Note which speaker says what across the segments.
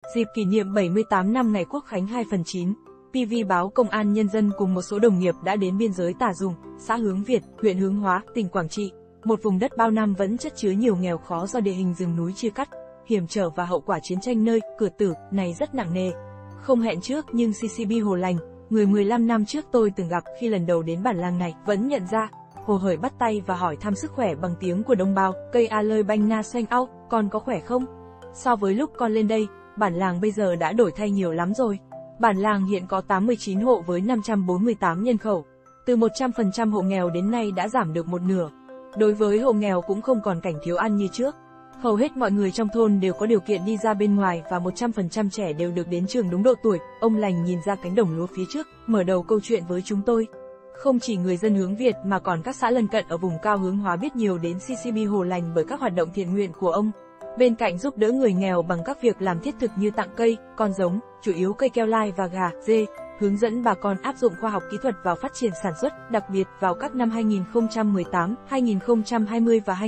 Speaker 1: Dịp kỷ niệm 78 năm ngày Quốc khánh 2/9, PV báo Công an Nhân dân cùng một số đồng nghiệp đã đến biên giới Tà Dùng, xã Hướng Việt, huyện Hướng Hóa, tỉnh Quảng Trị, một vùng đất bao năm vẫn chất chứa nhiều nghèo khó do địa hình rừng núi chia cắt, hiểm trở và hậu quả chiến tranh nơi Cửa Tử này rất nặng nề. Không hẹn trước nhưng CCB Hồ Lành, người 15 năm trước tôi từng gặp khi lần đầu đến bản làng này, vẫn nhận ra. Hồ hởi bắt tay và hỏi thăm sức khỏe bằng tiếng của đồng bào, cây a lơi banh na xoanh ao, con có khỏe không? So với lúc con lên đây, bản làng bây giờ đã đổi thay nhiều lắm rồi. Bản làng hiện có 89 hộ với 548 nhân khẩu. Từ 100% hộ nghèo đến nay đã giảm được một nửa. Đối với hộ nghèo cũng không còn cảnh thiếu ăn như trước. Hầu hết mọi người trong thôn đều có điều kiện đi ra bên ngoài và 100% trẻ đều được đến trường đúng độ tuổi. Ông Lành nhìn ra cánh đồng lúa phía trước, mở đầu câu chuyện với chúng tôi. Không chỉ người dân Hướng Việt mà còn các xã lân cận ở vùng cao Hướng Hóa biết nhiều đến CCB Hồ Lành bởi các hoạt động thiện nguyện của ông. Bên cạnh giúp đỡ người nghèo bằng các việc làm thiết thực như tặng cây, con giống, chủ yếu cây keo lai và gà, dê, hướng dẫn bà con áp dụng khoa học kỹ thuật vào phát triển sản xuất, đặc biệt vào các năm 2018, 2020 và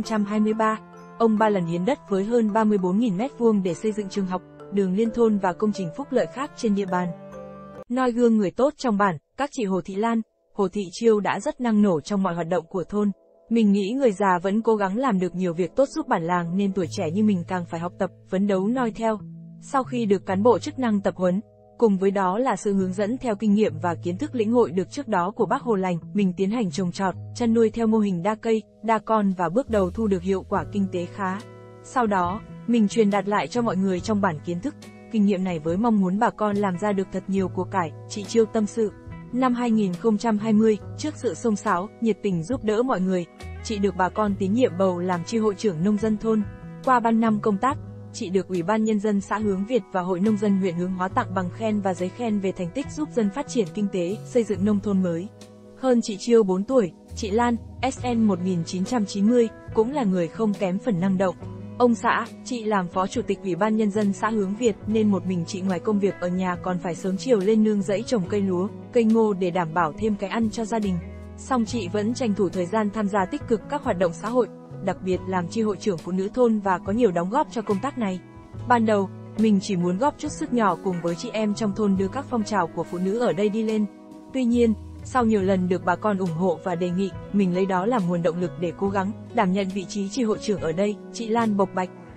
Speaker 1: 2023. Ông 3 lần hiến đất với hơn 34.000 m² để xây dựng trường học, đường liên thôn và công trình phúc lợi khác trên địa bàn. Noi gương người tốt trong bản, các chị Hồ Thị Lan, Hồ Thị Chiêu đã rất năng nổ trong mọi hoạt động của thôn. Mình nghĩ người già vẫn cố gắng làm được nhiều việc tốt giúp bản làng nên tuổi trẻ như mình càng phải học tập, phấn đấu noi theo. Sau khi được cán bộ chức năng tập huấn, cùng với đó là sự hướng dẫn theo kinh nghiệm và kiến thức lĩnh hội được trước đó của bác Hồ Lành, mình tiến hành trồng trọt, chăn nuôi theo mô hình đa cây, đa con và bước đầu thu được hiệu quả kinh tế khá. Sau đó, mình truyền đạt lại cho mọi người trong bản kiến thức, kinh nghiệm này với mong muốn bà con làm ra được thật nhiều của cải, chị Chiêu tâm sự. Năm 2020, trước sự xông xáo, nhiệt tình giúp đỡ mọi người, chị được bà con tín nhiệm bầu làm chi hội trưởng nông dân thôn. Qua 3 năm công tác, chị được Ủy ban Nhân dân xã Hướng Việt và Hội Nông dân huyện Hướng Hóa tặng bằng khen và giấy khen về thành tích giúp dân phát triển kinh tế, xây dựng nông thôn mới. Hơn chị Chiêu 4 tuổi, chị Lan, SN 1990, cũng là người không kém phần năng động. Ông xã, chị làm phó chủ tịch Ủy ban Nhân dân xã Hướng Việt nên một mình chị ngoài công việc ở nhà còn phải sớm chiều lên nương rẫy trồng cây lúa, cây ngô để đảm bảo thêm cái ăn cho gia đình. Song chị vẫn tranh thủ thời gian tham gia tích cực các hoạt động xã hội, đặc biệt làm chi hội trưởng phụ nữ thôn và có nhiều đóng góp cho công tác này. Ban đầu, mình chỉ muốn góp chút sức nhỏ cùng với chị em trong thôn đưa các phong trào của phụ nữ ở đây đi lên. Tuy nhiên, sau nhiều lần được bà con ủng hộ và đề nghị, mình lấy đó làm nguồn động lực để cố gắng đảm nhận vị trí chi hội trưởng ở đây, chị Lan bộc bạch.